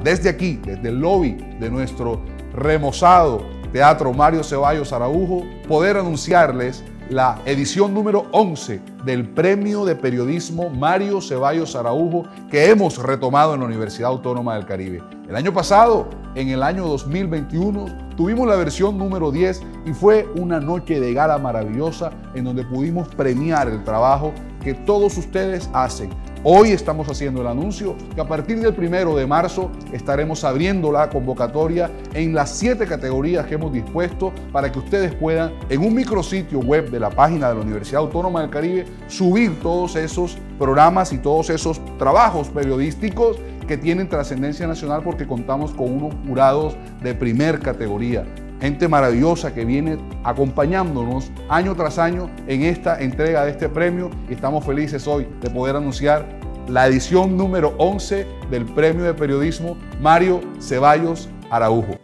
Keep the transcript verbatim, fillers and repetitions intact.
desde aquí, desde el lobby de nuestro remozado Teatro Mario Ceballos Araujo, poder anunciarles la edición número once del Premio de Periodismo Mario Ceballos Araujo que hemos retomado en la Universidad Autónoma del Caribe. El año pasado, en el año dos mil veintiuno, tuvimos la versión número diez y fue una noche de gala maravillosa en donde pudimos premiar el trabajo que todos ustedes hacen. Hoy estamos haciendo el anuncio que a partir del primero de marzo estaremos abriendo la convocatoria en las siete categorías que hemos dispuesto para que ustedes puedan, en un micrositio web de la página de la Universidad Autónoma del Caribe, subir todos esos programas y todos esos trabajos periodísticos que tienen trascendencia nacional, porque contamos con unos jurados de primer categoría. Gente maravillosa que viene acompañándonos año tras año en esta entrega de este premio, y estamos felices hoy de poder anunciar la edición número once del Premio de Periodismo Mario Ceballos Araujo.